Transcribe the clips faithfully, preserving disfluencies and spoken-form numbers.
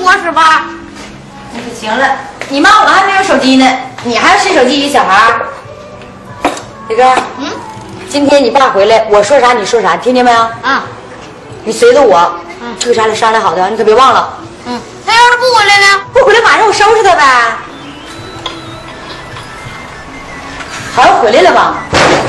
我十八。 那就行了。你妈我还没有手机呢，你还是手机一小孩。李哥，嗯，今天你爸回来，我说啥你说啥，听见没有？ 啊。 你随着我，嗯，这个咱俩商量好的，你可别忘了。 嗯。他要是不回来呢？ 不回来，马上我收拾他呗。好像回来了吧？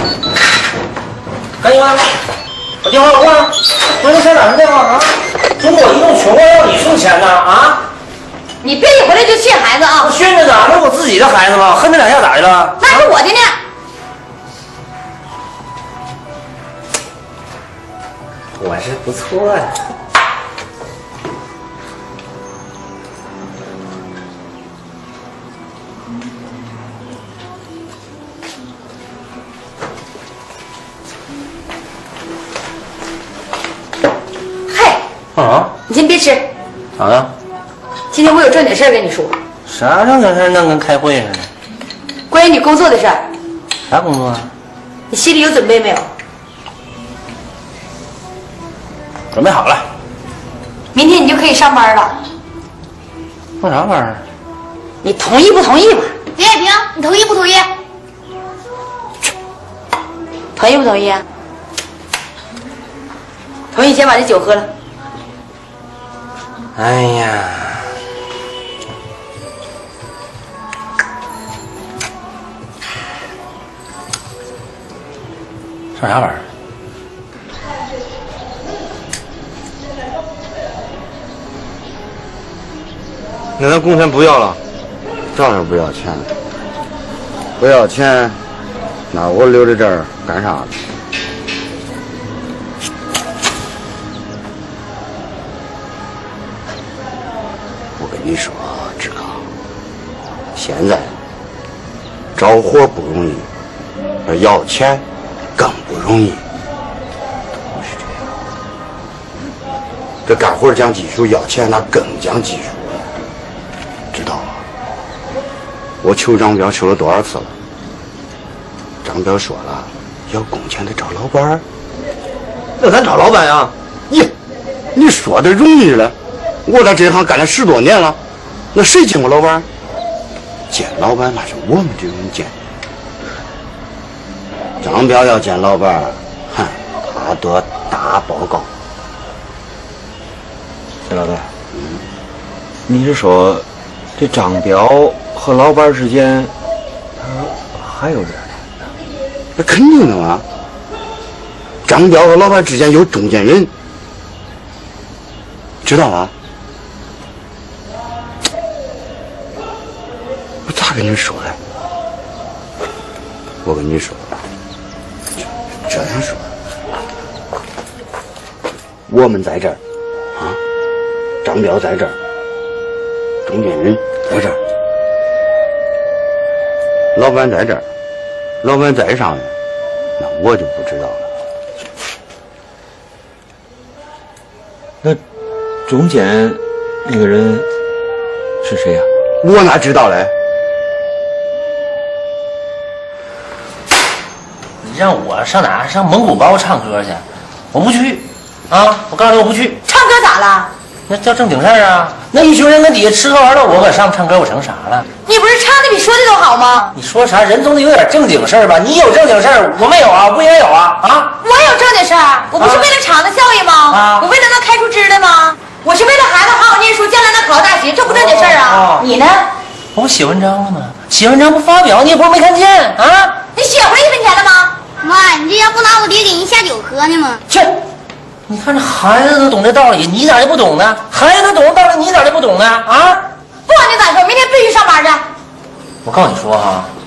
赶紧啊！把电话给我，我给小长的电话啊！中国移动全国要你送钱呢啊！ 你别一回来就训孩子啊！ 我训着呢，那我自己的孩子吗？恨他两下咋的了？ 那是我的呢。 我是不错的。啊！ 你先别吃。 咋的？ 今天我有正经事儿跟你说。 啥正经事儿？那跟开会似的。 关于你工作的事儿。 啥工作啊？ 你心里有准备没有？ 准备好了。 明天你就可以上班了。 上啥班啊？ 你同意不同意吧？ 李海平，你同意不同意？ 同意不同意啊？同意，先把这酒喝了。 哎呀，上啥玩意儿？ 那咱工钱不要了，照样不要钱，不要钱，那我留在这儿干啥呢？你说，志刚，现在找活不容易，而要钱更不容易，都是这样。这干活讲技术，要钱那更讲技术，知道吗？我求张彪求了多少次了？张彪说了，要工钱得找老板儿。 那咱找老板呀？ 耶，你说的容易了。我在这行干了十多年了，那谁见过老板？见老板那是我们这种人见。张彪要见老板，哼，他得打报告。 谢老大，嗯，你是说这张彪和老板之间，他还有点呢？ 那肯定的嘛。张彪和老板之间有中间人，知道吗？我咋跟你说嘞？我跟你说，这样说，我们在这儿啊，张彪在这儿，中间人在这儿，老板在这儿，老板在上面，那我就不知道了。 那中间那个人是谁呀？ 我哪知道嘞？ 你让我上哪？上蒙古包唱歌去？我不去啊！我告诉你，我不去。 唱歌咋了？ 那叫正经事儿啊！那一群人跟底下吃喝玩乐，我搁上唱歌，我成啥了？ 你不是唱的比说的都好吗？ 你说啥？人总得有点正经事儿吧？你有正经事儿，我没有啊？不应该有啊？啊！ 我有正经事儿，我不是为了厂子效益吗？ 啊！ 我为了能开出支来吗？我是为了孩子好好念书，将来能考上大学，这不正经事儿啊！ 哦哦、 你呢？ 我不写文章了吗？写文章不发表，你也不是没看见啊？ 你写回一分钱了吗？ 妈，你这要不拿我爹给人下酒喝呢吗？ 去！你看这孩子都懂这道理，你咋就不懂呢？孩子他懂这道理，你咋就不懂呢？啊！ 不管你咋说，明天必须上班去。 我告诉你说哈，